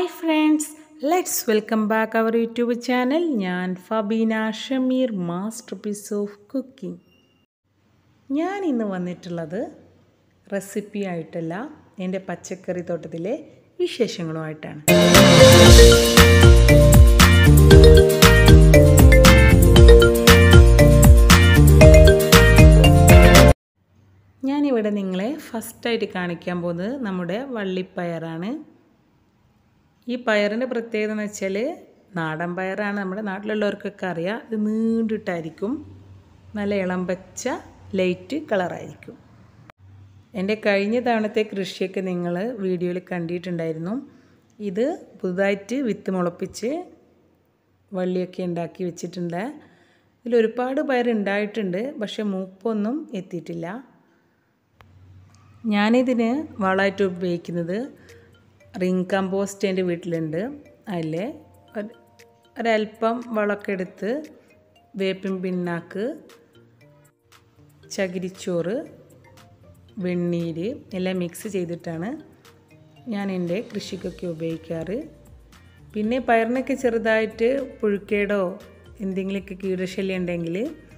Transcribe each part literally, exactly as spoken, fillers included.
Hi friends, let's welcome back our YouTube channel. ഞാൻ Fabeena Shameer masterpiece of cooking. ഞാൻ ഇന്ന് വന്നിട്ടുള്ളത് റെസിപ്പി ആയിട്ടല്ല, എൻ്റെ പച്ചക്കറി തോട്ടത്തിലെ വിശേഷങ്ങളുമായിട്ടാണ്. ഞാനിവിടെ നിങ്ങളെ ഫസ്റ്റായിട്ട് കാണിക്കാൻ പോകുന്നത് നമ്മുടെ വള്ളിപ്പയറാണ്. ഈ പയറിൻ്റെ പ്രത്യേകത എന്ന് വെച്ചാൽ നാടൻ പയറാണ്. നമ്മുടെ നാട്ടിലുള്ളവർക്കൊക്കെ അറിയാം. ഇത് നീണ്ടിട്ടായിരിക്കും, നല്ല ഇളം പച്ച ലൈറ്റ് കളറായിരിക്കും. എൻ്റെ കഴിഞ്ഞ തവണത്തെ കൃഷിയൊക്കെ നിങ്ങൾ വീഡിയോയിൽ കണ്ടിട്ടുണ്ടായിരുന്നു. ഇത് പുതുതായിട്ട് വിത്ത് മുളപ്പിച്ച് വള്ളിയൊക്കെ ഉണ്ടാക്കി വെച്ചിട്ടുണ്ട്. ഇതിലൊരുപാട് പയർ ഉണ്ടായിട്ടുണ്ട്, പക്ഷേ മൂപ്പൊന്നും എത്തിയിട്ടില്ല. ഞാനിതിന് വളമായിട്ട് ഉപയോഗിക്കുന്നത് റിംഗ് കമ്പോസ്റ്റ് എൻ്റെ വീട്ടിലുണ്ട്. അതിൽ ഒരൽപ്പം വളമൊക്കെ എടുത്ത് വേപ്പിൻ പിണ്ണാക്ക്, ചകിരിച്ചോറ്, വെണ്ണീര് എല്ലാം മിക്സ് ചെയ്തിട്ടാണ് ഞാൻ എൻ്റെ കൃഷിക്കൊക്കെ ഉപയോഗിക്കാറ്. പിന്നെ പയറിനൊക്കെ ചെറുതായിട്ട് പുഴുക്കേടോ എന്തെങ്കിലുമൊക്കെ കീടശല്യം ഉണ്ടെങ്കിൽ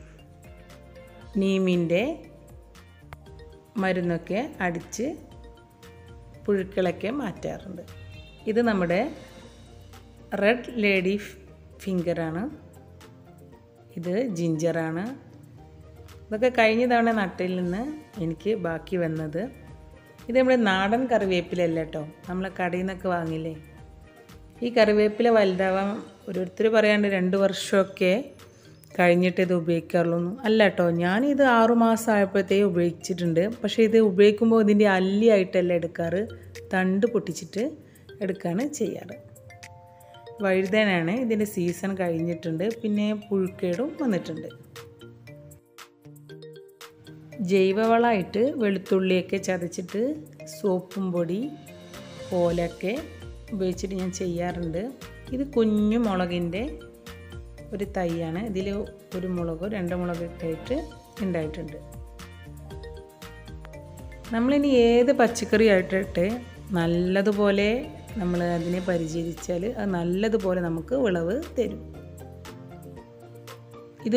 നീമിൻ്റെ മരുന്നൊക്കെ അടിച്ച് പുഴുക്കളൊക്കെ മാറ്റാറുണ്ട്. ഇത് നമ്മുടെ റെഡ് ലേഡി ഫിംഗറാണ്. ഇത് ജിഞ്ചറാണ്. ഇതൊക്കെ കഴിഞ്ഞ തവണ നട്ടിൽ നിന്ന് എനിക്ക് ബാക്കി വന്നത്. ഇത് നമ്മുടെ നാടൻ കറിവേപ്പിലല്ല കേട്ടോ, നമ്മൾ കടയിൽ നിന്നൊക്കെ വാങ്ങില്ലേ. ഈ കറിവേപ്പില വലുതാവാൻ ഓരോരുത്തർ പറയാണ്ട് രണ്ട് വർഷമൊക്കെ കഴിഞ്ഞിട്ട് ഇത് ഉപയോഗിക്കാറുള്ളൂ. അല്ല കേട്ടോ, ഞാനിത് ആറുമാസം ആയപ്പോഴത്തേക്ക് ഉപയോഗിച്ചിട്ടുണ്ട്. പക്ഷേ ഇത് ഉപയോഗിക്കുമ്പോൾ ഇതിൻ്റെ അല്ലിയായിട്ടല്ല എടുക്കാറ്, തണ്ട് പൊട്ടിച്ചിട്ട് എടുക്കുകയാണ് ചെയ്യാറ്. വഴുതനാണ്, ഇതിൻ്റെ സീസൺ കഴിഞ്ഞിട്ടുണ്ട്. പിന്നെ പുഴുക്കേടും വന്നിട്ടുണ്ട്. ജൈവവളമായിട്ട് വെളുത്തുള്ളിയൊക്കെ ചതച്ചിട്ട് സോപ്പും പൊടി പോലൊക്കെ ഉപയോഗിച്ചിട്ട് ഞാൻ ചെയ്യാറുണ്ട്. ഇത് കുഞ്ഞു മുളകിൻ്റെ ഒരു തൈയാണ്. ഇതിൽ ഒരു മുളകോ രണ്ട് മുളകൊക്കെ ആയിട്ട് ഉണ്ടായിട്ടുണ്ട്. നമ്മളിനി ഏത് പച്ചക്കറി ആയിട്ടിട്ട് നല്ലതുപോലെ നമ്മൾ അതിനെ പരിചരിച്ചാൽ അത് നല്ലതുപോലെ നമുക്ക് വിളവ് തരും. ഇത്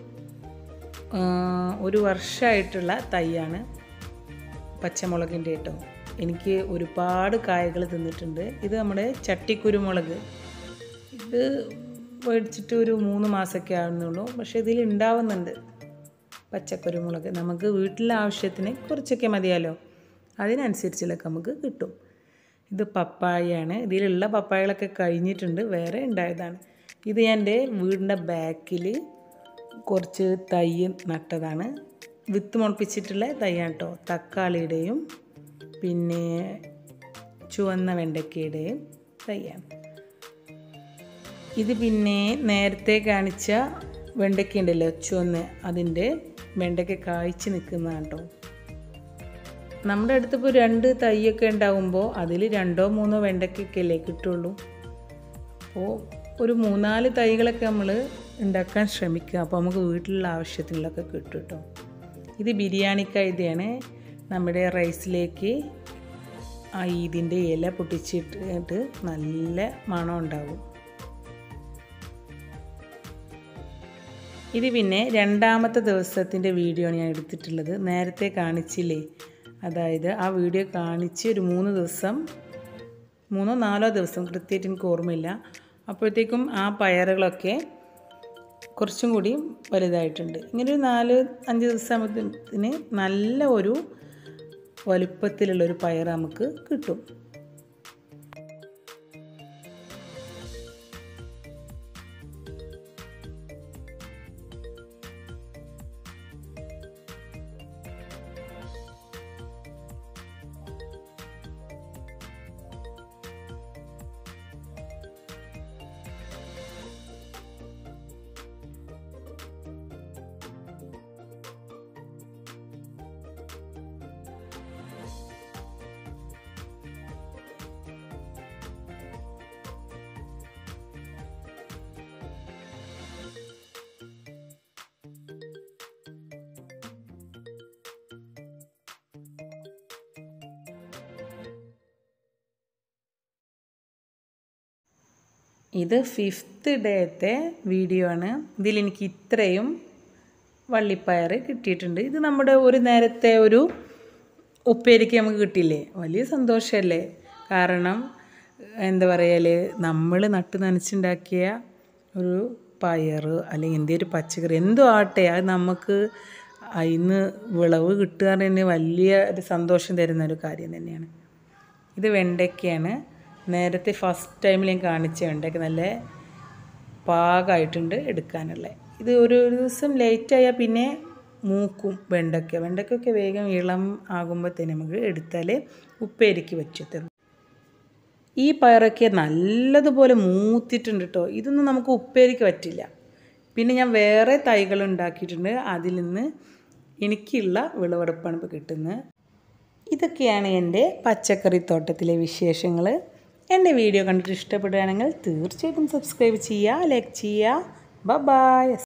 ഒരു വർഷമായിട്ടുള്ള തൈയാണ് പച്ചമുളകിൻ്റെ കേട്ടോ. എനിക്ക് ഒരുപാട് കായകൾ തിന്നിട്ടുണ്ട്. ഇത് നമ്മുടെ ചട്ടിക്കുരുമുളക്. ഇത് മേടിച്ചിട്ട് ഒരു മൂന്ന് മാസമൊക്കെ ആവുന്നുള്ളൂ. പക്ഷേ ഇതിൽ ഉണ്ടാവുന്നുണ്ട് പച്ചക്കുരുമുളക്. നമുക്ക് വീട്ടിലെ ആവശ്യത്തിന് കുറച്ചൊക്കെ മതിയാലോ, അതിനനുസരിച്ചുള്ളൊക്കെ നമുക്ക് കിട്ടും. ഇത് പപ്പായയാണ്. ഇതിലുള്ള പപ്പായകളൊക്കെ കഴിഞ്ഞിട്ടുണ്ട്, വേറെ ഉണ്ടായതാണ്. ഇത് ഞാൻ എൻ്റെ വീടിൻ്റെ ബാക്കിൽ കുറച്ച് തൈ നട്ടതാണ്. വിത്ത് മുളപ്പിച്ചിട്ടുള്ള തൈയാണ് കേട്ടോ. തക്കാളിയുടെയും പിന്നെ ചുവന്ന വെണ്ടയ്ക്കയുടെയും തൈയാണ്. ഇത് പിന്നെ നേരത്തെ കാണിച്ച വെണ്ടയ്ക്ക ഉണ്ടല്ലോ ചുവന്ന്, അതിൻ്റെ വെണ്ടയ്ക്ക കായ്ച്ച് നിൽക്കുന്നതാണ് കേട്ടോ. നമ്മുടെ അടുത്തിപ്പോൾ രണ്ട് തൈയൊക്കെ ഉണ്ടാകുമ്പോൾ അതിൽ രണ്ടോ മൂന്നോ വെണ്ടയ്ക്കൊക്കെ അല്ലേ കിട്ടുള്ളൂ. അപ്പോൾ ഒരു മൂന്നാല് തൈകളൊക്കെ നമ്മൾ ഉണ്ടാക്കാൻ ശ്രമിക്കുക. അപ്പോൾ നമുക്ക് വീട്ടിലുള്ള ആവശ്യത്തിനുള്ളതൊക്കെ കിട്ടും കേട്ടോ. ഇത് ബിരിയാണി കൈതയാണ്. നമ്മുടെ റൈസിലേക്ക് ആ ഇതിൻ്റെ ഇല പൊട്ടിച്ചിട്ട് നല്ല മണം ഉണ്ടാകും. ഇത് പിന്നെ രണ്ടാമത്തെ ദിവസത്തിൻ്റെ വീഡിയോ ആണ് ഞാൻ എടുത്തിട്ടുള്ളത്. നേരത്തെ കാണിച്ചില്ലേ, അതായത് ആ വീഡിയോ കാണിച്ച് ഒരു മൂന്ന് ദിവസം മൂന്നോ നാലോ ദിവസം കൃത്യമായിട്ട് എനിക്ക് ഓർമ്മയില്ല. അപ്പോഴത്തേക്കും ആ പയറുകളൊക്കെ കുറച്ചും കൂടി വലുതായിട്ടുണ്ട്. ഇങ്ങനെ ഒരു നാല് അഞ്ച് ദിവസത്തിന് നല്ല ഒരു വലുപ്പത്തിലുള്ളൊരു പയർ നമുക്ക് കിട്ടും. ഇത് ഫിഫ്ത്ത് ഡേത്തെ വീഡിയോ ആണ്. ഇതിലെനിക്ക് ഇത്രയും വള്ളിപ്പയർ കിട്ടിയിട്ടുണ്ട്. ഇത് നമ്മുടെ ഒരു നേരത്തെ ഒരു ഉപ്പേരിക്ക് നമുക്ക് കിട്ടില്ലേ, വലിയ സന്തോഷമല്ലേ. കാരണം എന്താ പറയൽ, നമ്മൾ നട്ട് നനച്ചുണ്ടാക്കിയ ഒരു പയർ അല്ലെങ്കിൽ എന്തെങ്കിലും പച്ചക്കറി എന്തോ ആട്ടെ, അത് നമുക്ക് അതിന് വിളവ് കിട്ടുക തന്നെ വലിയ ഒരു സന്തോഷം തരുന്ന ഒരു കാര്യം തന്നെയാണ്. ഇത് വെണ്ടയ്ക്കയാണ്. നേരത്തെ ഫസ്റ്റ് ടൈമിൽ ഞാൻ കാണിച്ച വെണ്ടയ്ക്ക നല്ല പാകമായിട്ടുണ്ട് എടുക്കാനുള്ള. ഇത് ഒരു ദിവസം ലേറ്റായാൽ പിന്നെ മൂക്കും വെണ്ടയ്ക്ക. വെണ്ടയ്ക്കൊക്കെ വേഗം ഇളം ആകുമ്പോഴത്തേന് നമുക്ക് എടുത്താൽ ഉപ്പേരിക്ക് പറ്റത്തുള്ളൂ. ഈ പയറൊക്കെ നല്ലതുപോലെ മൂത്തിട്ടുണ്ട് കേട്ടോ. ഇതൊന്നും നമുക്ക് ഉപ്പേരിക്ക് പറ്റില്ല. പിന്നെ ഞാൻ വേറെ തൈകൾ ഉണ്ടാക്കിയിട്ടുണ്ട്. അതിൽ നിന്ന് എനിക്കുള്ള വിളവെടുപ്പാണ് ഇപ്പോൾ കിട്ടുന്നത്. ഇതൊക്കെയാണ് എൻ്റെ പച്ചക്കറി തോട്ടത്തിലെ വിശേഷങ്ങൾ. എൻ്റെ വീഡിയോ കണ്ടിട്ട് ഇഷ്ടപ്പെടുകയാണെങ്കിൽ തീർച്ചയായിട്ടും സബ്സ്ക്രൈബ് ചെയ്യുക, ലൈക്ക് ചെയ്യുക. Bye by.